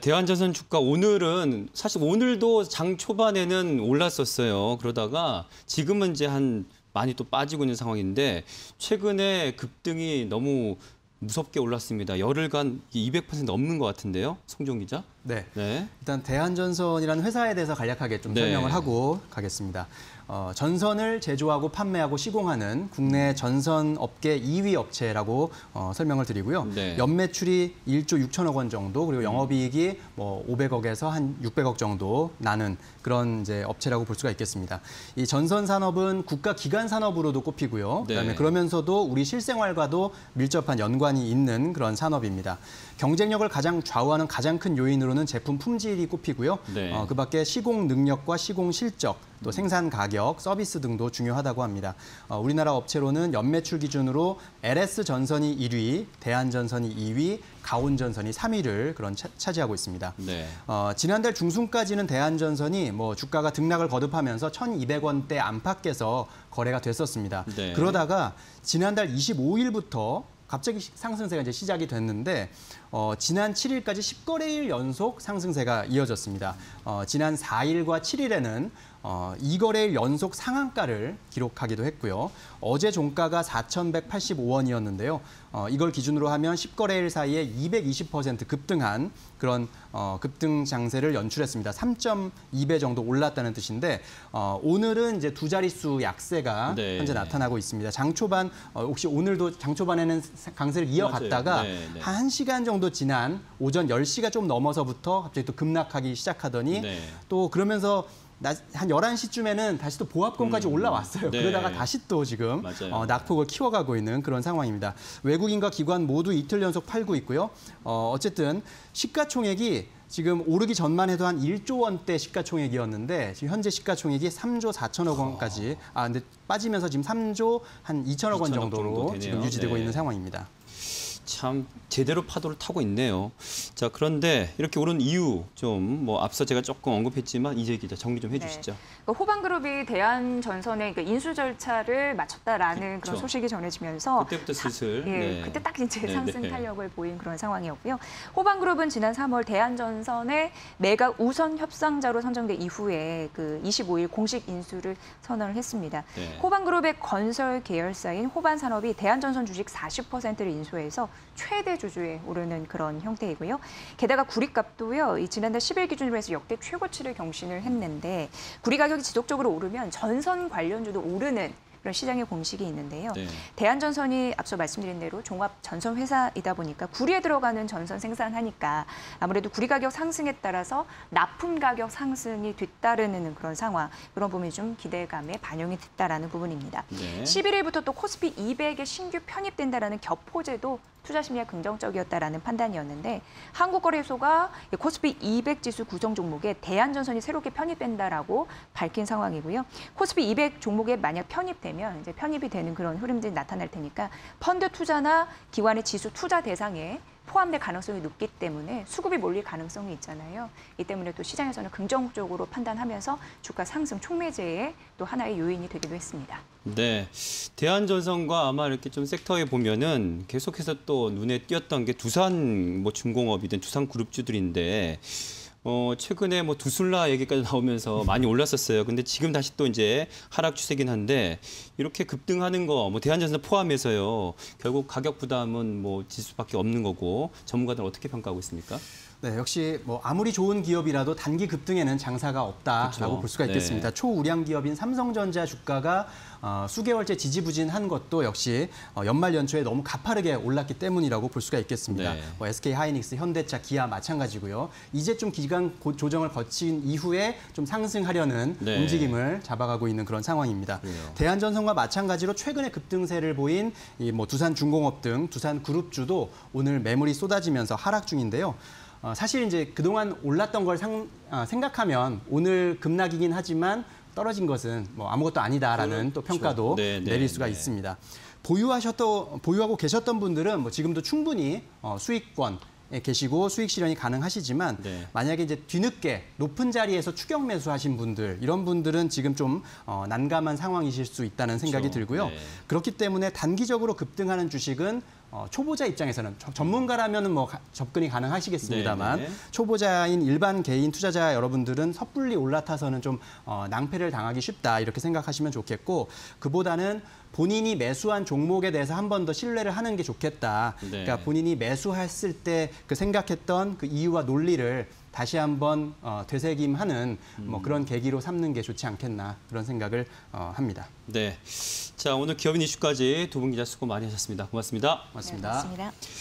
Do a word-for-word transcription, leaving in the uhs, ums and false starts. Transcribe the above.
대한전선 주가 오늘은 사실 오늘도 장 초반에는 올랐었어요. 그러다가 지금은 이제 한 많이 또 빠지고 있는 상황인데 최근에 급등이 너무 무섭게 올랐습니다. 열흘간 이백 퍼센트 넘는 것 같은데요, 송종 기자? 네. 네. 일단 대한전선이라는 회사에 대해서 간략하게 좀 네. 설명을 하고 가겠습니다. 어, 전선을 제조하고 판매하고 시공하는 국내 전선 업계 이 위 업체라고 어, 설명을 드리고요. 네. 연매출이 일조 육천억 원 정도, 그리고 영업이익이 뭐 오백억에서 한 육백억 정도 나는 그런 이제 업체라고 볼 수가 있겠습니다. 이 전선 산업은 국가 기관 산업으로도 꼽히고요. 네. 그다음에 그러면서도 우리 실생활과도 밀접한 연관이 있는 그런 산업입니다. 경쟁력을 가장 좌우하는 가장 큰 요인으로는 제품 품질이 꼽히고요. 네. 어, 그밖에 시공 능력과 시공 실적, 또 생산 가격, 서비스 등도 중요하다고 합니다. 어, 우리나라 업체로는 연매출 기준으로 엘에스전선이 일 위, 대한전선이 이 위, 가온전선이 삼 위를 그런 차, 차지하고 있습니다. 네. 어, 지난달 중순까지는 대한전선이 뭐 주가가 등락을 거듭하면서 천이백 원대 안팎에서 거래가 됐었습니다. 네. 그러다가 지난달 이십오일부터 갑자기 상승세가 이제 시작이 됐는데 어, 지난 칠 일까지 십 거래일 연속 상승세가 이어졌습니다. 어, 지난 사 일과 칠 일에는 어, 이 거래일 연속 상한가를 기록하기도 했고요. 어제 종가가 사천백팔십오 원이었는데요. 어, 이걸 기준으로 하면 십 거래일 사이에 이백이십 퍼센트 급등한 그런 어, 급등 장세를 연출했습니다. 삼 점 이 배 정도 올랐다는 뜻인데 어, 오늘은 이제 두 자릿수 약세가 네. 현재 나타나고 있습니다. 장 초반 어, 혹시 오늘도 장 초반에는 강세를 이어갔다가 네, 네. 한 시 간 정도 지난 오전 열 시가 좀 넘어서부터 갑자기 또 급락하기 시작하더니 네. 또 그러면서 한 열한 시쯤에는 다시 또 보합권까지 음, 올라왔어요. 네. 그러다가 다시 또 지금 어, 낙폭을 키워가고 있는 그런 상황입니다. 외국인과 기관 모두 이틀 연속 팔고 있고요. 어, 어쨌든 시가총액이 지금 오르기 전만 해도 한 일조 원대 시가총액이었는데 지금 현재 시가총액이 삼조 사천억 원까지 아 근데 빠지면서 지금 삼조 한 이천억 원 정도로 정도 지금 유지되고 네. 있는 상황입니다. 참 제대로 파도를 타고 있네요. 자, 그런데 이렇게 오른 이유 좀 뭐 앞서 제가 조금 언급했지만 이재 기자 정리 좀 해주시죠. 네. 그러니까 호반그룹이 대한전선의 인수 절차를 마쳤다라는 그렇죠. 그런 소식이 전해지면서 그때부터 슬슬 사, 예, 네. 그때 딱 이제 네, 상승 네. 탄력을 보인 그런 상황이었고요. 호반그룹은 지난 삼월 대한전선의 매각 우선 협상자로 선정된 이후에 그 이십오일 공식 인수를 선언을 했습니다. 네. 호반그룹의 건설 계열사인 호반산업이 대한전선 주식 사십 퍼센트를 인수해서 최대 주주에 오르는 그런 형태이고요. 게다가 구리값도요. 이 지난달 십 일 기준으로 해서 역대 최고치를 경신을 했는데 구리 가격이 지속적으로 오르면 전선 관련주도 오르는 그런 시장의 공식이 있는데요. 네. 대한전선이 앞서 말씀드린 대로 종합 전선 회사이다 보니까 구리에 들어가는 전선 생산하니까 아무래도 구리 가격 상승에 따라서 납품 가격 상승이 뒤따르는 그런 상황, 그런 부분이 좀 기대감에 반영이 됐다라는 부분입니다. 네. 십일 일부터 또 코스피 이백에 신규 편입된다라는 격포제도 투자 심리가 긍정적이었다라는 판단이었는데 한국거래소가 코스피 이백 지수 구성 종목에 대한전선이 새롭게 편입된다라고 밝힌 상황이고요. 코스피 이백 종목에 만약 편입되면 이제 편입이 되는 그런 흐름들이 나타날 테니까 펀드 투자나 기관의 지수 투자 대상에 포함될 가능성이 높기 때문에 수급이 몰릴 가능성이 있잖아요. 이 때문에 또 시장에서는 긍정적으로 판단하면서 주가 상승 촉매제의 또 하나의 요인이 되기도 했습니다. 네, 대한전선과 아마 이렇게 좀 섹터에 보면은 계속해서 또 눈에 띄었던 게 두산 뭐 중공업이든 두산 그룹주들인데 어, 최근에 뭐 두술라 얘기까지 나오면서 많이 올랐었어요. 근데 지금 다시 또 이제 하락 추세긴 한데 이렇게 급등하는 거 뭐 대한전선 포함해서요. 결국 가격 부담은 뭐 지수밖에 없는 거고 전문가들은 어떻게 평가하고 있습니까? 네, 역시 뭐 아무리 좋은 기업이라도 단기 급등에는 장사가 없다라고 그렇죠. 볼 수가 있겠습니다. 네. 초우량 기업인 삼성전자 주가가 어, 수개월째 지지부진한 것도 역시 어, 연말 연초에 너무 가파르게 올랐기 때문이라고 볼 수가 있겠습니다. 네. 뭐 에스케이하이닉스, 현대차, 기아 마찬가지고요. 이제 좀 기간 조정을 거친 이후에 좀 상승하려는 네. 움직임을 잡아가고 있는 그런 상황입니다. 그래요. 대한전선과 마찬가지로 최근에 급등세를 보인 이 뭐 두산중공업 등 두산그룹주도 오늘 매물이 쏟아지면서 하락 중인데요. 어, 사실 이제 그동안 올랐던 걸 상, 어, 생각하면 오늘 급락이긴 하지만 떨어진 것은 뭐 아무것도 아니다라는 그렇죠. 또 평가도 네, 네, 내릴 수가 네. 있습니다. 보유하셨던, 보유하고 계셨던 분들은 뭐 지금도 충분히 어, 수익권 계시고 수익 실현이 가능하시지만 네. 만약에 이제 뒤늦게 높은 자리에서 추격 매수하신 분들 이런 분들은 지금 좀 어, 난감한 상황이실 수 있다는 생각이 그렇죠. 들고요. 네. 그렇기 때문에 단기적으로 급등하는 주식은 어, 초보자 입장에서는 저- 전문가라면은 뭐 가- 접근이 가능하시겠습니다만 네네. 초보자인 일반 개인 투자자 여러분들은 섣불리 올라타서는 좀 어, 낭패를 당하기 쉽다 이렇게 생각하시면 좋겠고 그보다는 본인이 매수한 종목에 대해서 한 번 더 신뢰를 하는 게 좋겠다. 네. 그러니까 본인이 매수했을 때 그 생각했던 그 이유와 논리를 다시 한번 어, 되새김하는 뭐 그런 계기로 삼는 게 좋지 않겠나 그런 생각을 어, 합니다. 네. 자, 오늘 기업인 이슈까지 두 분 기자 수고 많이 하셨습니다. 고맙습니다. 고맙습니다. 네, 고맙습니다.